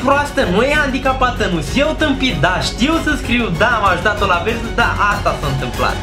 proastă, nu e handicapată, nu eu tâmpit, da, știu să scriu, da, am ajutat-o la versul, da, asta s-a întâmplat.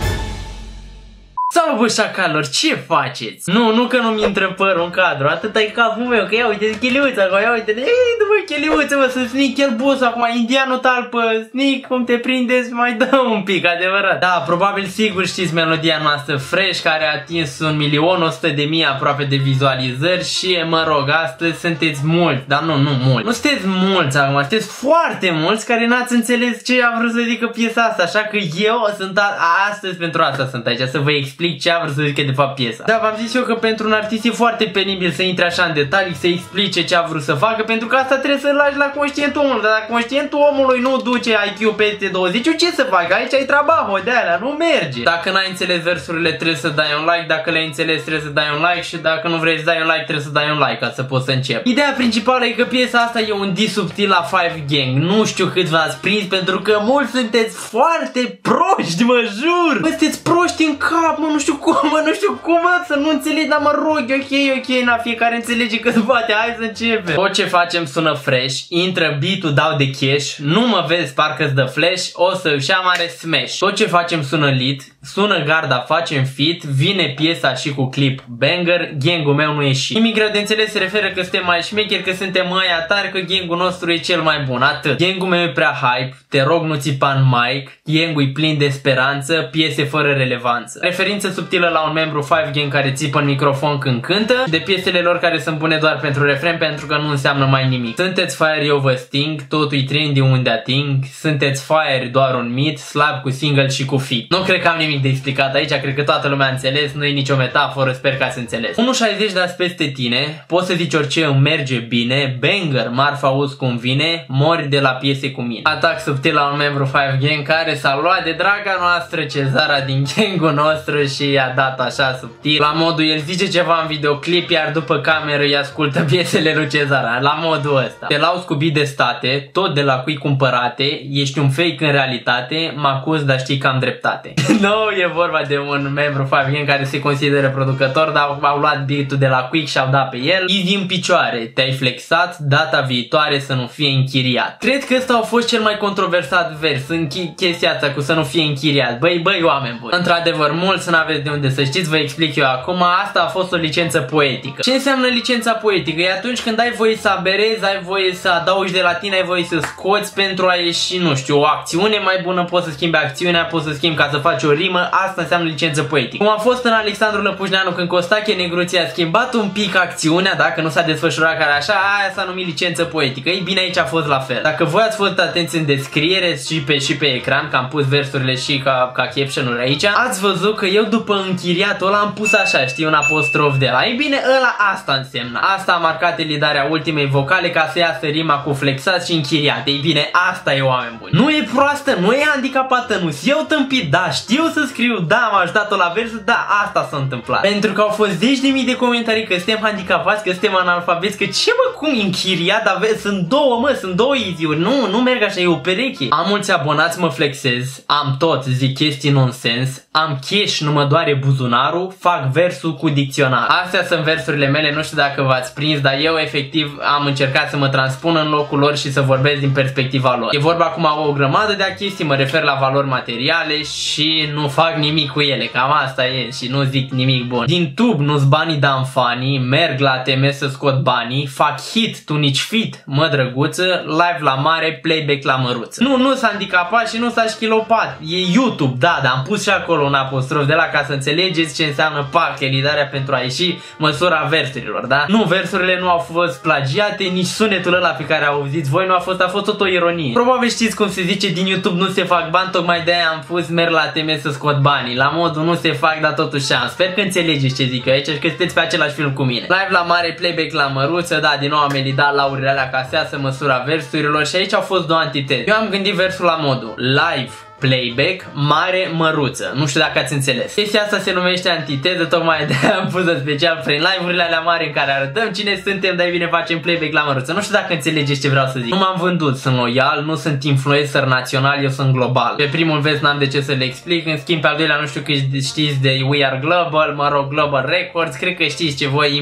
Salut, bă, șacalor, ce faceți? Nu că nu-mi intră părul în cadru, atâta e capul meu, că ia uite cheliuța acolo, ia uite, după cheliuță, mă, să Sneak el boss acum, indianul talpă, Sneak, cum te prindeți, mai dă un pic, adevărat. Da, probabil sigur știți melodia noastră Fresh, care a atins 1.100.000 aproape de vizualizări și, mă rog, astăzi sunteți mulți, dar nu mulți. Nu sunteți mulți acum, sunteți foarte mulți care n-ați înțeles ce a vrut să zică piesa asta, așa că eu sunt astăzi pentru asta sunt aici, să vă explic ce a vrut să zică de fapt piesa. Da, v-am zis eu că pentru un artist e foarte penibil să intre așa în detalii, să explice ce a vrut să facă, pentru că asta trebuie să-l lași la conștientul omului. Dar dacă conștientul omului nu duce IQ peste 20, ce să facă? Aici ai trabaho de alea, nu merge. Dacă n-ai înțeles versurile, trebuie să dai un like, dacă le-ai înțeles, trebuie să dai un like și dacă nu vrei să dai un like, trebuie să dai un like ca să poți să începi. Ideea principală e că piesa asta e un diss subtil la Five Gang. Nu știu cât v-ați prins, pentru că mulți sunteți foarte proști, mă jur. Bă, sunteți proști în cap, mă, nu știu cum, să nu înțelegi, dar mă rog, ok, na, fiecare înțelege că poate, hai să începem. Tot ce facem sună fresh, intră beat-ul, dau de cash, nu mă vezi, parcă-ți dă flash, o să își mare smash. Tot ce facem sună lit, sună garda, facem fit, vine piesa și cu clip banger, gang-ul meu nu e shit. Nimic greu de înțeles, se referă că suntem mai șmecheri, că suntem mai atari, că gang-ul nostru e cel mai bun, atât. Gang-ul meu e prea hype, te rog nu țipa în mic, gang-ul e plin de speranță, piese fără relevanță. Referință subtilă la un membru Five Gang care țipă în microfon când cântă, de piesele lor care sunt bune doar pentru refren, pentru că nu înseamnă mai nimic. Sunteți fire, eu vă sting, totul-i trendy unde ating, sunteți fire, doar un mit, slab cu single și cu feat. Nu cred că am nimic de explicat aici, cred că toată lumea a înțeles, nu e nicio metaforă, sper că ați înțeles. 1.60 dați peste tine, poți să zici orice, îmi merge bine, banger, marfa auzi cum vine, mori de la piese cu mine. Atac subtil la un membru Five Gang care s-a luat de draga noastră Cezara din gang-ul nostru și i-a dat așa subtil, la modul el zice ceva în videoclip, iar după cameră îi ascultă piesele lui Cezara, la modul ăsta. Te lauzi cu bii de state, tot de la cui cumpărate, ești un fake în realitate, mă acuz, dar știi că am dreptate. Nu e vorba de un membru Five Gang care se consideră producător, dar au luat beat-ul de la Quick și au dat pe el. Easy în picioare, te-ai flexat, data viitoare să nu fie închiriat. Cred că ăsta a fost cel mai controversat vers în chestia asta cu să nu fie închiriat. Băi, oameni buni. Într-adevăr, mulți n-aveți de unde să știți, vă explic eu acum, asta a fost o licență poetică. Ce înseamnă licența poetică? E atunci când ai voie să aberezi, ai voie să adaugi de la tine, ai voie să scoți pentru a ieși, nu știu, o acțiune mai bună, poți să schimbi acțiunea, poți să schimbi ca să faci o rimă, asta înseamnă licență poetică. Cum a fost în Alexandru Lăpușneanu când Costache Negruție a schimbat un pic acțiunea, dacă nu s-a desfășurat care așa, aia s-a numit licență poetică. Ei bine, aici a fost la fel. Dacă voi ați fost atenți în descriere și pe ecran, că am pus versurile și ca caption-uri aici, ați văzut că eu după închiriatul ăla am pus așa, știi, un apostrof de la. Ei bine, ăla asta însemna. Asta a marcat elidarea ultimei vocale ca să iasă rima cu flexat și închiriat. Ei bine, asta e, oameni buni. Nu e proastă, nu e handicapată, nu eu tâmpit, da, știu să scriu, da, am ajutat-o la versul, da, asta s-a întâmplat. Pentru că au fost zeci de mii de comentarii că suntem handicapați, că suntem analfabeți, că ce mă, cum închiriat, sunt două easy-uri, nu merg așa, e o pereche. Am mulți abonați, mă flexez, am tot, zic chestii nonsens, am cash, nu mă doare buzunarul, fac versul cu dicționar. Astea sunt versurile mele, nu știu dacă v-ați prins, dar eu efectiv am încercat să mă transpun în locul lor și să vorbesc din perspectiva lor. E vorba acum o grămadă de chestii, mă refer la valori materiale și nu fac nimic cu ele, cam asta e și nu zic nimic bun. Din tub nu-s banii dam fanii, merg la ATM să scot banii, fac hit, tu nici fit, mă drăguță, live la mare, playback la măruță. Nu s-a handicapat și nu s-a șchilopat, e YouTube, da, dar am pus și acolo un apostrof de la ca să înțelegeți ce înseamnă pac, elidarea pentru a ieși măsura versurilor, da? Nu, versurile nu au fost plagiate, nici sunetul ăla pe care auziți voi nu a fost tot o ironie. Probabil știți cum se zice, din YouTube nu se fac bani, tocmai de aia am pus merg la ATM să scot banii, la modul nu se fac, dar totuși am. Sper că înțelegeți ce zic eu aici și că sunteți pe același film cu mine. Live la mare, playback la măruță, da, din nou am elidat laurile alea ca să iasă măsura versurilor și aici au fost două antiteze. Eu am gândit versul la modul live, playback, mare, măruță. Nu știu dacă ați înțeles. Chestia asta se numește antiteză, tocmai de am pus-o special prin live-urile alea mari în care arătăm cine suntem, dar bine facem playback la măruță. Nu știu dacă înțelegeți ce vreau să zic. Nu m-am vândut, sunt loial, nu sunt influencer național, eu sunt global. Pe primul vers n-am de ce să le explic, în schimb pe al doilea nu știu că știți de We Are Global, mă rog, Global Records, cred că știți ce voi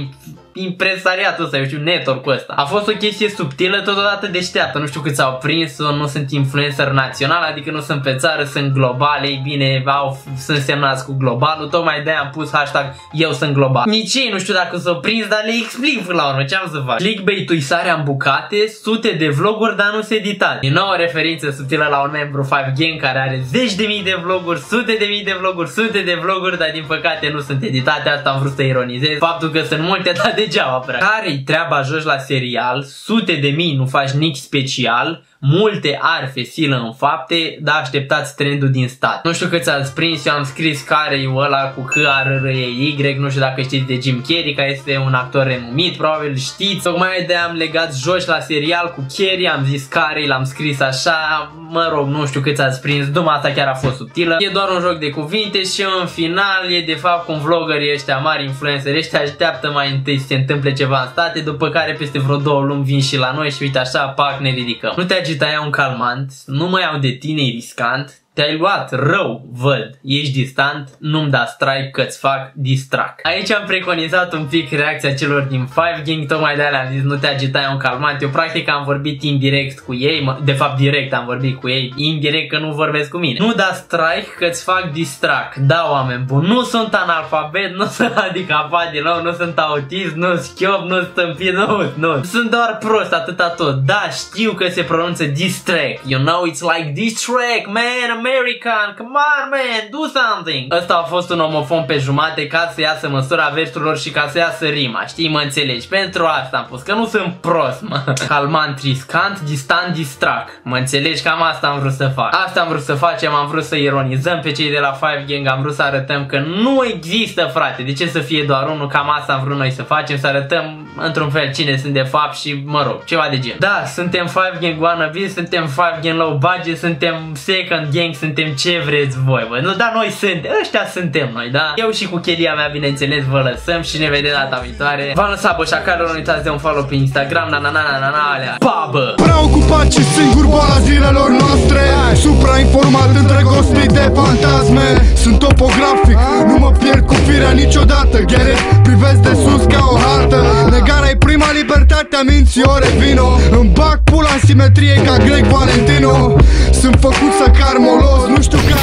impresariatul ăsta, eu știu, network-ul ăsta. A fost o chestie subtilă, totodată deșteaptă, nu știu câți au prins-o, nu sunt influencer național, adică nu sunt pe țară, sunt global, ei bine, sunt semnați cu globalul, tocmai de-aia am pus hashtag eu sunt global. Nici ei nu știu dacă s-au prins, dar le explic până la urmă ce am să fac. Clickbait-ul sarea în bucate, sute de vloguri, dar nu se editat. Din nou o referință subtilă la un membru 5Gang care are zeci de mii de vloguri, sute de mii de vloguri, sute de vloguri, dar din păcate nu sunt editate, asta am vrut să ironizez. Faptul că sunt multe, dar degeaba prea. Care-i treaba joci la serial, sute de mii, nu faci nici special, multe arfe silă în fapte, dar așteptați trendul din stat. Nu știu câți ați prins, eu am scris care-i ăla cu C-A-R-R-E-Y, nu știu dacă știți de Jim Carrey, care este un actor renumit, probabil știți. Tocmai de am legat joci la serial cu Carrey, am zis care l-am scris așa, mă rog, nu știu câți ați prins, duma asta chiar a fost subtilă. E doar un joc de cuvinte și în final e de fapt cum vloggerii ăștia mari, influenceri ăștia așteaptă mai întâi să se întâmple ceva în state, după care peste vreo 2 luni vin și la noi și uite așa, pac, ne ridicăm. Nu te agita, ia un calmant, nu mă iau de tine, e riscant. Te-ai luat rău, văd, ești distant, nu-mi da strike că-ți fac distract. Aici am preconizat un pic reacția celor din 5Gang, tocmai de-aia am zis nu te agita, e un calmant. Eu practic am vorbit indirect cu ei, de fapt direct am vorbit cu ei, indirect că nu vorbesc cu mine. Nu da strike că-ți fac distract. Da, oameni buni, nu sunt analfabet, nu sunt handicapat deloc, nu sunt autist, nu schiop, nu stâmpit, nu. Sunt doar prost, atâta tot. Da, știu că se pronunță distract, you know, it's like distract, man, American, come on, man, do something. Ăsta a fost un omofon pe jumate ca să iasă măsura versurilor și ca să iasă rima, știi, mă înțelegi? Pentru asta am pus, că nu sunt prost, mă. Calmant, riscant, distant, distract. Mă înțelegi? Cam asta am vrut să fac. Asta am vrut să facem, am vrut să ironizăm pe cei de la 5Gang, am vrut să arătăm că nu există, frate. De ce să fie doar unul? Cam asta am vrut noi să facem, să arătăm într-un fel cine sunt de fapt și, mă rog, ceva de gen. Da, suntem 5Gang wannabe, suntem 5Gang low budget, suntem second gang, suntem ce vreți voi, bă. Nu, dar noi suntem, ăștia suntem noi, da? Eu și cu chelia mea, bineînțeles, vă lăsăm și ne vedem data viitoare. V-am lăsat, bă, șacalor, nu uitați de un follow pe Instagram, alea. Pa, bă! Preocupat și singur boala zilelor noastre, suprainformat, îndrăgostit de fantasme. Sunt topografic, nu mă pierd cu firea niciodată. Get it? Privesc de sus ca o hartă. Negarea-i prima libertate a minții, o revino. Îmi bag pula în simetrie ca Greg Valentino. Sunt făcut să car molos, nu știu care